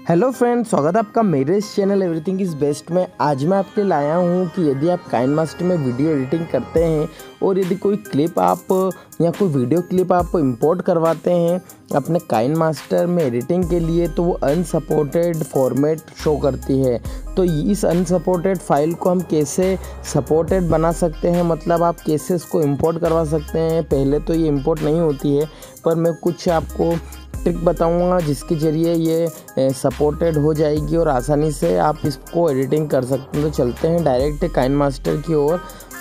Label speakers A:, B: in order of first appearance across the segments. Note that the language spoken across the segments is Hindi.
A: हेलो फ्रेंड्स, स्वागत है आपका मेरे इस चैनल एवरीथिंग इज़ बेस्ट में। आज मैं आपके लाया हूँ कि यदि आप काइनमास्टर में वीडियो एडिटिंग करते हैं और यदि कोई क्लिप आप या कोई वीडियो क्लिप आप इंपोर्ट करवाते हैं अपने काइनमास्टर में एडिटिंग के लिए, तो वो अनसपोर्टेड फॉर्मेट शो करती है। तो इस अनसपोर्टेड फाइल को हम कैसे सपोर्टेड बना सकते हैं, मतलब आप कैसे इसको इंपोर्ट करवा सकते हैं। पहले तो ये इंपोर्ट नहीं होती है, पर मैं कुछ आपको ट्रिक बताऊंगा जिसके ज़रिए ये सपोर्टेड हो जाएगी और आसानी से आप इसको एडिटिंग कर सकते हैं। तो चलते हैं डायरेक्ट काइनमास्टर की ओर।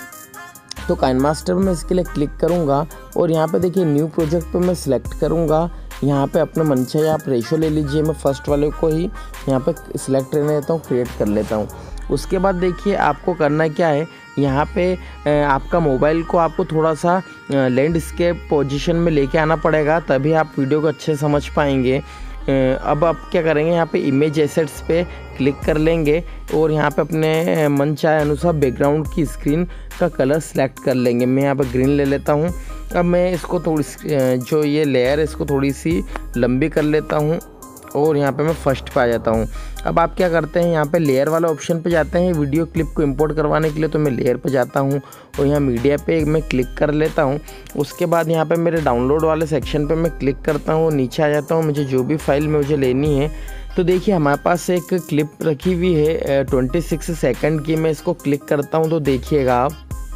A: तो काइनमास्टर में इसके लिए क्लिक करूंगा और यहाँ पे देखिए न्यू प्रोजेक्ट पे मैं सिलेक्ट करूंगा। यहाँ पे अपने मनचाहे आप रेशो ले लीजिए, मैं फर्स्ट वाले को ही यहाँ पे सिलेक्ट रहने देता हूँ, क्रिएट कर लेता हूँ। उसके बाद देखिए आपको करना क्या है, यहाँ पे आपका मोबाइल को आपको थोड़ा सा लैंडस्केप पोजीशन में लेके आना पड़ेगा, तभी आप वीडियो को अच्छे समझ पाएंगे। अब आप क्या करेंगे, यहाँ पे इमेज एसेट्स पे क्लिक कर लेंगे और यहाँ पे अपने मन चाहे अनुसार बैकग्राउंड की स्क्रीन का कलर सेलेक्ट कर लेंगे। मैं यहाँ पे ग्रीन ले लेता हूँ। अब मैं इसको थोड़ी जो ये लेयर है इसको थोड़ी सी लंबी कर लेता हूँ और यहाँ पे मैं फर्स्ट पे आ जाता हूँ। अब आप क्या करते हैं, यहाँ पे लेयर वाला ऑप्शन पे जाते हैं वीडियो क्लिप को इंपोर्ट करवाने के लिए। तो मैं लेयर पे जाता हूँ और यहाँ मीडिया पे मैं क्लिक कर लेता हूँ। उसके बाद यहाँ पे मेरे डाउनलोड वाले सेक्शन पे मैं क्लिक करता हूँ, नीचे आ जाता हूँ, मुझे जो भी फाइल मुझे लेनी है। तो देखिए हमारे पास एक क्लिप रखी हुई है 26 सेकंड की। मैं इसको क्लिक करता हूँ तो देखिएगा आप,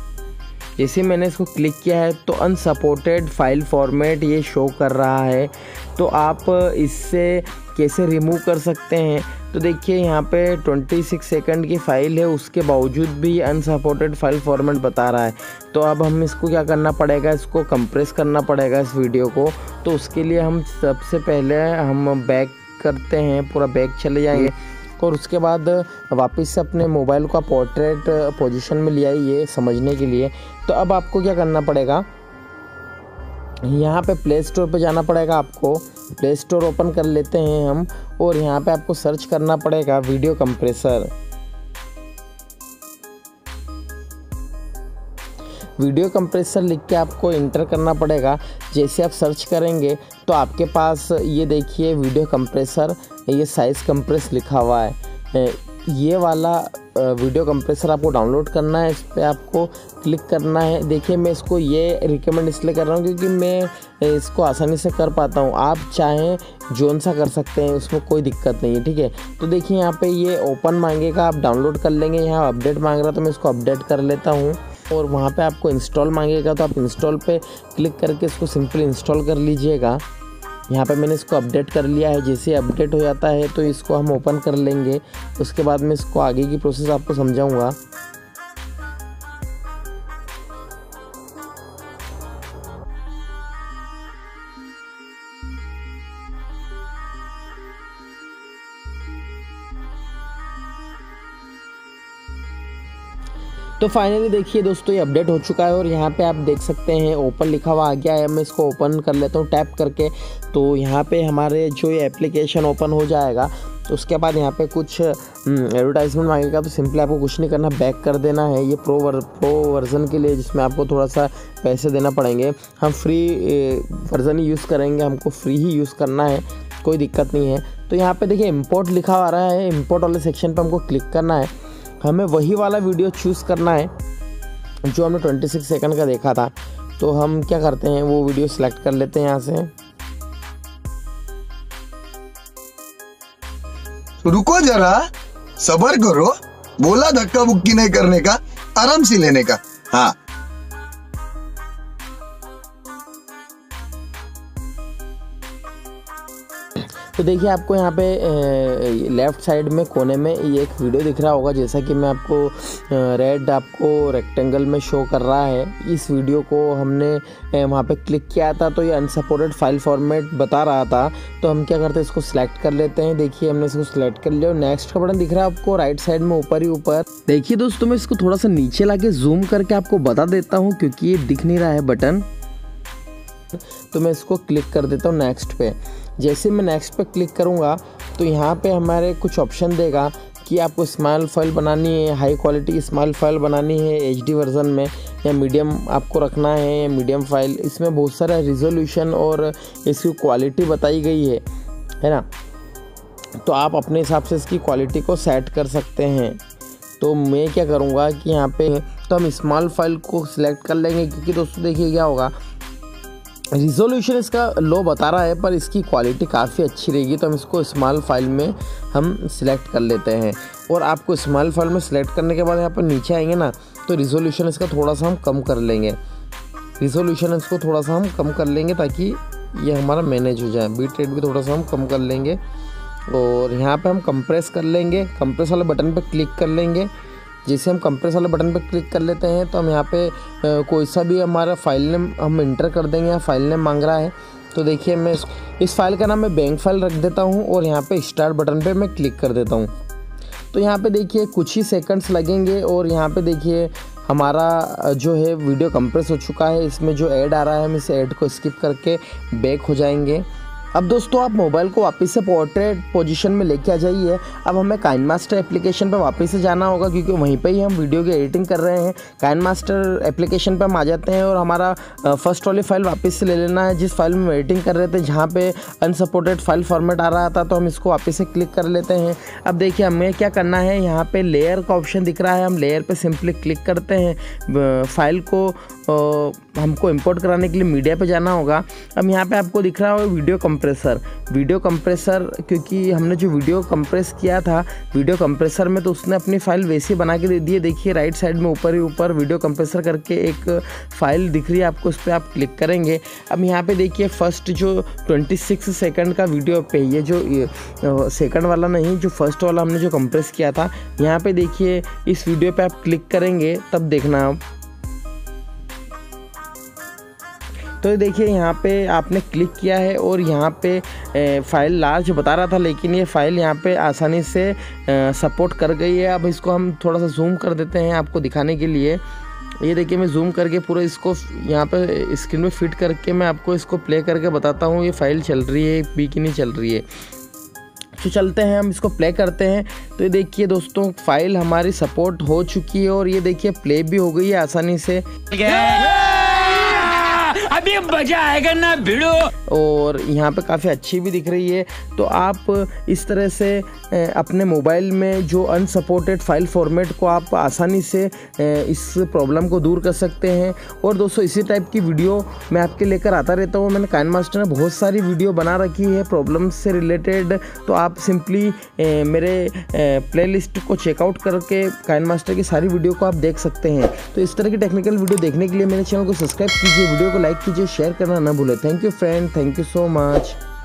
A: जैसे मैंने इसको क्लिक किया है तो अनसपोर्टेड फाइल फॉर्मेट ये शो कर रहा है। तो आप इससे कैसे रिमूव कर सकते हैं, तो देखिए यहाँ पे 26 सेकंड की फ़ाइल है, उसके बावजूद भी अनसपोर्टेड फाइल फॉर्मेट बता रहा है। तो अब हम इसको क्या करना पड़ेगा, इसको कंप्रेस करना पड़ेगा इस वीडियो को। तो उसके लिए हम सबसे पहले हम बैक करते हैं, पूरा बैक चले जाएंगे और उसके बाद वापस से अपने मोबाइल को पोर्ट्रेट पोजीशन में ले आइए समझने के लिए। तो अब आपको क्या करना पड़ेगा, यहाँ पे प्ले स्टोर पे जाना पड़ेगा। आपको प्ले स्टोर ओपन कर लेते हैं हम और यहाँ पे आपको सर्च करना पड़ेगा वीडियो कंप्रेसर। वीडियो कंप्रेसर लिख के आपको इंटर करना पड़ेगा। जैसे आप सर्च करेंगे तो आपके पास ये देखिए वीडियो कंप्रेसर, ये साइज़ कंप्रेस लिखा हुआ है। ये वाला वीडियो कंप्रेसर आपको डाउनलोड करना है, इस पर आपको क्लिक करना है। देखिए मैं इसको ये रिकमेंड इसलिए कर रहा हूँ क्योंकि मैं इसको आसानी से कर पाता हूँ। आप चाहें जोन सा कर सकते हैं, उसमें कोई दिक्कत नहीं है, ठीक है। तो देखिए यहाँ पे ये ओपन मांगेगा, आप डाउनलोड कर लेंगे। यहाँ अपडेट मांग रहा है तो मैं इसको अपडेट कर लेता हूँ और वहाँ पे आपको इंस्टॉल मांगेगा तो आप इंस्टॉल पे क्लिक करके इसको सिंपली इंस्टॉल कर लीजिएगा। यहाँ पे मैंने इसको अपडेट कर लिया है। जैसे अपडेट हो जाता है तो इसको हम ओपन कर लेंगे। उसके बाद मैं इसको आगे की प्रोसेस आपको समझाऊंगा। तो फाइनली देखिए दोस्तों ये अपडेट हो चुका है और यहाँ पे आप देख सकते हैं ओपन लिखा हुआ आ गया है। मैं इसको ओपन कर लेता हूँ टैप करके, तो यहाँ पे हमारे जो ये एप्लीकेशन ओपन हो जाएगा। तो उसके बाद यहाँ पे कुछ एडवर्टाइजमेंट मांगेगा, तो सिंपली आपको कुछ नहीं करना, बैक कर देना है। ये प्रो वर्जन के लिए जिसमें आपको थोड़ा सा पैसे देना पड़ेंगे। हम फ्री वर्जन ही यूज़ करेंगे, हमको फ्री ही यूज़ करना है, कोई दिक्कत नहीं है। तो यहाँ पे देखिए इम्पोर्ट लिखा आ रहा है, इम्पोर्ट वाले सेक्शन पर हमको क्लिक करना है। हमें वही वाला वीडियो चूज़ करना है जो हमने 26 सेकंड का देखा था। तो हम क्या करते हैं, वो वीडियो सिलेक्ट कर लेते हैं यहाँ से।
B: रुको जरा, सब्र करो, बोला धक्का मुक्की नहीं करने का, आराम से लेने का। हाँ
A: तो देखिए आपको यहाँ पे लेफ़्ट साइड में कोने में ये एक वीडियो दिख रहा होगा, जैसा कि मैं आपको रेड आपको रेक्टेंगल में शो कर रहा है। इस वीडियो को हमने वहाँ पे क्लिक किया था तो ये अनसपोर्टेड फाइल फॉर्मेट बता रहा था। तो हम क्या करते हैं, इसको सिलेक्ट कर लेते हैं। देखिए हमने इसको सिलेक्ट कर लिया और नेक्स्ट का बटन दिख रहा है आपको राइट साइड में ऊपर ही ऊपर। देखिए दोस्तों मैं इसको थोड़ा सा नीचे ला के जूम करके आपको बता देता हूँ क्योंकि ये दिख नहीं रहा है बटन। तो मैं इसको क्लिक कर देता हूँ नेक्स्ट पे। जैसे मैं नेक्स्ट पे क्लिक करूँगा तो यहाँ पे हमारे कुछ ऑप्शन देगा कि आपको स्मॉल फाइल बनानी है, हाई क्वालिटी स्मॉल फाइल बनानी है HD वर्जन में, या मीडियम आपको रखना है या मीडियम फाइल। इसमें बहुत सारा रिजोल्यूशन और इसकी क्वालिटी बताई गई है ना। तो आप अपने हिसाब से इसकी क्वालिटी को सेट कर सकते हैं। तो मैं क्या करूँगा कि यहाँ पे तो हम स्मॉल फाइल को सिलेक्ट कर लेंगे, क्योंकि दोस्तों देखिए क्या होगा, रिजोल्यूशन इसका लो बता रहा है पर इसकी क्वालिटी काफ़ी अच्छी रहेगी। तो हम इसको स्मॉल फाइल में हम सिलेक्ट कर लेते हैं। और आपको स्मॉल फाइल में सिलेक्ट करने के बाद यहाँ पर नीचे आएंगे ना, तो रिजोल्यूशन इसका थोड़ा सा हम कम कर लेंगे। रिजोल्यूशन इसको थोड़ा सा हम कम कर लेंगे ताकि ये हमारा मैनेज हो जाए। बीट रेट भी थोड़ा सा हम कम कर लेंगे। और यहाँ पे हम कंप्रेस कर लेंगे, कंप्रेस वाले बटन पे क्लिक कर लेंगे। जैसे हम कंप्रेस वाले बटन पे क्लिक कर लेते हैं तो हम यहाँ पे कोई सा भी हमारा फाइल नेम हम इंटर कर देंगे। यहाँ फाइल नेम मांग रहा है, तो देखिए मैं इस फाइल का नाम मैं बैंक फाइल रख देता हूँ और यहाँ पे स्टार्ट बटन पे मैं क्लिक कर देता हूँ। तो यहाँ पे देखिए कुछ ही सेकंड्स लगेंगे और यहाँ पे देखिए हमारा जो है वीडियो कंप्रेस हो चुका है। इसमें जो ऐड आ रहा है हम इस ऐड को स्किप करके बैक हो जाएंगे। अब दोस्तों आप मोबाइल को वापस से पोर्ट्रेट पोजीशन में लेके आ जाइए। अब हमें काइनमास्टर एप्लीकेशन पर वापस से जाना होगा, क्योंकि वहीं पे ही हम वीडियो की एडिटिंग कर रहे हैं। काइनमास्टर एप्लीकेशन पर हम आ जाते हैं और हमारा फर्स्ट वाली फाइल वापस से ले लेना है, जिस फाइल में एडिटिंग कर रहे थे, जहाँ पे अनसपोर्टेड फाइल फॉर्मेट आ रहा था। तो हम इसको वापस से क्लिक कर लेते हैं। अब देखिए हमें क्या करना है, यहाँ पे लेयर का ऑप्शन दिख रहा है, हम लेयर पे सिंपली क्लिक करते हैं। फाइल को हमको इंपोर्ट कराने के लिए मीडिया पे जाना होगा। अब यहाँ पे आपको दिख रहा होगा वीडियो कंप्रेसर, क्योंकि हमने जो वीडियो कंप्रेस किया था वीडियो कंप्रेसर में, तो उसने अपनी फाइल वैसे बना के दे दी है। देखिए राइट साइड में ऊपर ही ऊपर वीडियो कंप्रेसर करके एक फाइल दिख रही है आपको, उस पर आप क्लिक करेंगे। अब यहाँ पे देखिए फर्स्ट जो 26 सेकंड का वीडियो पे, ये जो सेकंड वाला नहीं, जो फर्स्ट वाला हमने जो कंप्रेस किया था, यहाँ पे देखिए इस वीडियो पे आप क्लिक करेंगे तब देखना आप। तो देखिए यहाँ पे आपने क्लिक किया है और यहाँ पे फाइल लार्ज बता रहा था, लेकिन ये फाइल यहाँ पे आसानी से सपोर्ट कर गई है। अब इसको हम थोड़ा सा जूम कर देते हैं आपको दिखाने के लिए। ये देखिए मैं जूम करके पूरा इसको यहाँ पे स्क्रीन में फिट करके मैं आपको इसको प्ले करके बताता हूँ ये फाइल चल रही है भी कि नहीं चल रही है। तो चलते हैं हम इसको प्ले करते हैं। तो ये देखिए दोस्तों फाइल हमारी सपोर्ट हो चुकी है और ये देखिए प्ले भी हो गई है आसानी से। अभी मजा आएगा ना भिड़ो। और यहाँ पे काफ़ी अच्छी भी दिख रही है। तो आप इस तरह से अपने मोबाइल में जो अनसपोर्टेड फाइल फॉर्मेट को आप आसानी से इस प्रॉब्लम को दूर कर सकते हैं। और दोस्तों इसी टाइप की वीडियो मैं आपके लेकर आता रहता हूँ। मैंने काइनमास्टर में बहुत सारी वीडियो बना रखी है प्रॉब्लम से रिलेटेड। तो आप सिंपली मेरे प्लेलिस्ट को चेकआउट करके काइनमास्टर की सारी वीडियो को आप देख सकते हैं। तो इस तरह की टेक्निकल वीडियो देखने के लिए मेरे चैनल को सब्सक्राइब कीजिए, वीडियो को लाइक कीजिए, शेयर करना ना भूलें। Thank you friend, thank you so much.